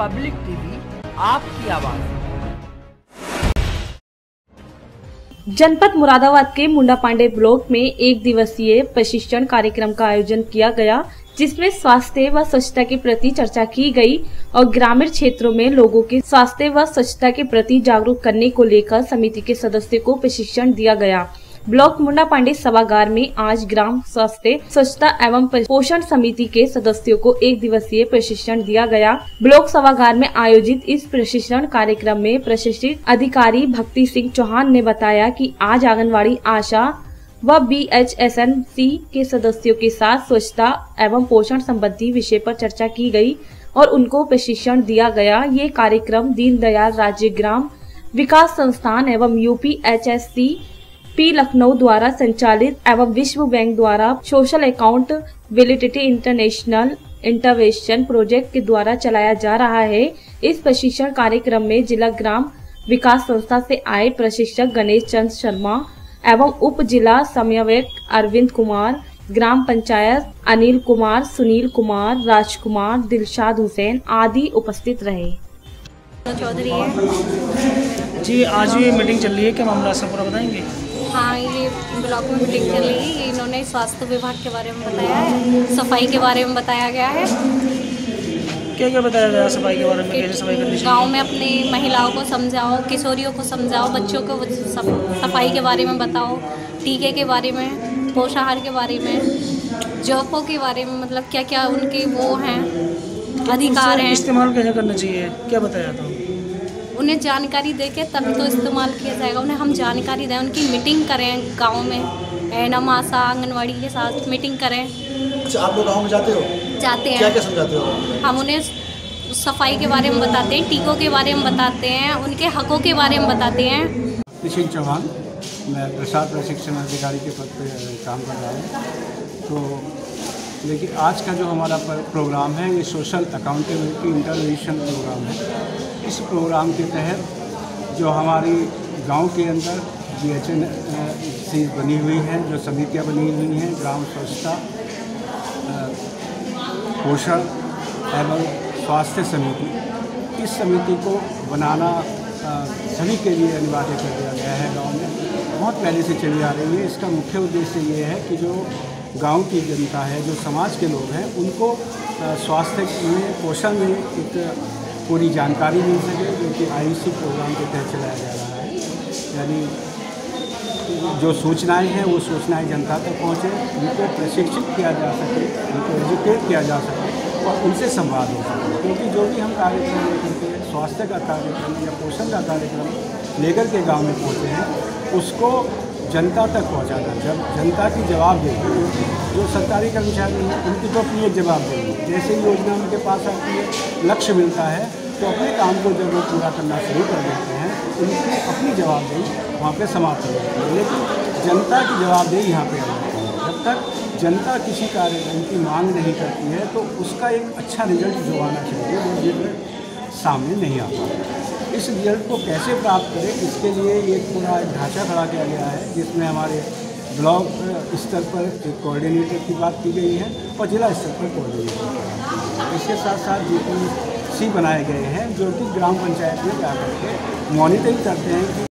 Public TV, आपकी आवाज। जनपद मुरादाबाद के मुंडा पांडे ब्लॉक में एक दिवसीय प्रशिक्षण कार्यक्रम का आयोजन किया गया, जिसमें स्वास्थ्य व स्वच्छता के प्रति चर्चा की गई और ग्रामीण क्षेत्रों में लोगों के स्वास्थ्य व स्वच्छता के प्रति जागरूक करने को लेकर समिति के सदस्यों को प्रशिक्षण दिया गया। ब्लॉक मुंडा पांडे सभागार में आज ग्राम स्वास्थ्य स्वच्छता एवं पोषण समिति के सदस्यों को एक दिवसीय प्रशिक्षण दिया गया। ब्लॉक सभागार में आयोजित इस प्रशिक्षण कार्यक्रम में प्रशिक्षित अधिकारी भक्ति सिंह चौहान ने बताया कि आज आंगनवाड़ी आशा व BHSNC के सदस्यों के साथ स्वच्छता एवं पोषण संबंधी विषय पर चर्चा की गई और उनको प्रशिक्षण दिया गया। ये कार्यक्रम दीनदयाल राज्य ग्राम विकास संस्थान एवं UPHSC लखनऊ द्वारा संचालित एवं विश्व बैंक द्वारा social accountability international intervention project के द्वारा चलाया जा रहा है। इस प्रशिक्षण कार्यक्रम में जिला ग्राम विकास संस्था से आए प्रशिक्षक गणेश चंद्र शर्मा एवं उप जिला समन्वयक अरविंद कुमार, ग्राम पंचायत अनिल कुमार, सुनील कुमार, राजकुमार, दिलशाद हुसैन आदि उपस्थित रहे। जी, आज ये मीटिंग चल रही है, क्या मामला सब पूरा बताएंगे? हाँ, ये ब्लॉक में मीटिंग चल रही है। इन्होंने स्वास्थ्य विभाग के बारे में बताया है, सफाई के बारे में बताया गया है। क्या क्या बताया गया सफाई के बारे में? कैसे सफाई करनी चाहिए? गांव में अपनी महिलाओं को समझाओ, किशोरियों को समझाओ, बच्चों को सफाई के बारे में बताओ, टीके के बारे में, पोषाहार के बारे में, जॉबों के बारे में, मतलब क्या क्या उनके वो हैं अधिकार हैं। इस्तेमाल कैसे करना चाहिए, क्या बताया था? उन्हें जानकारी देके तभी तो इस्तेमाल किया जाएगा। उन्हें हम जानकारी दें, उनकी मीटिंग करें गांव में, एनम आशा आंगनवाड़ी के साथ मीटिंग करें। अच्छा, आप लोग गांव में जाते हो? जाते हैं। क्या क्या समझाते हो? हम उन्हें सफाई के बारे में बताते हैं, टीकों के बारे में बताते हैं, उनके हकों के बारे में बताते हैं। सिंह चौहान, मैं प्रसाद प्रशिक्षण अधिकारी के पद पर काम कर रहा हूँ। तो लेकिन आज का जो हमारा प्रोग्राम है ये सोशल अकाउंटेबिलिटी इंटरवेंशन प्रोग्राम है। इस प्रोग्राम के तहत जो हमारी गांव के अंदर BHSNC बनी हुई हैं, जो समितियां बनी हुई हैं, ग्राम स्वच्छता पोषण एवं स्वास्थ्य समिति, इस समिति को बनाना सभी के लिए अनिवार्य कर दिया गया है। गांव में बहुत पहले से चली आ रही है। इसका मुख्य उद्देश्य ये है कि जो गांव की जनता है, जो समाज के लोग हैं, उनको स्वास्थ्य में पोषण में एक पूरी जानकारी मिल सके, जो कि IUC प्रोग्राम के तहत चलाया जा रहा है। यानी जो सूचनाएं हैं वो सूचनाएं जनता तक पहुँचे, उनको प्रशिक्षित किया जा सके, उनको एजुकेट किया जा सके और उनसे संवाद हो सके। क्योंकि जो भी हम कार्यक्रम लेकर के स्वास्थ्य का कार्यक्रम या पोषण का कार्यक्रम लेकर के गाँव में पहुँचे हैं, उसको जनता तक पहुंचाना। जब जनता की जवाबदेही, जो सरकारी कर्मचारी हैं उनकी तो अपनी एक जवाबदेही, जैसे ही योजना उनके पास आती है, लक्ष्य मिलता है, तो अपने काम को जब वो पूरा करना शुरू कर देते हैं, उनकी अपनी जवाबदेही वहाँ पे समाप्त हो जाती है। लेकिन जनता की जवाबदेही यहाँ पे आ जाती है। जब तक जनता किसी कार्यक्रम की मांग नहीं करती है तो उसका एक अच्छा रिजल्ट जो आना चाहिए वो रिजल्ट सामने नहीं आता। इस रिजल्ट को कैसे प्राप्त करें, इसके लिए एक पूरा ढांचा खड़ा किया गया है, जिसमें हमारे ब्लॉक स्तर पर एक कोऑर्डिनेटर की बात की गई है और जिला स्तर पर कोऑर्डिनेटर। इसके साथ साथ GPC बनाए गए हैं, जो कि ग्राम पंचायत में जाकर के मॉनिटरिंग करते हैं कि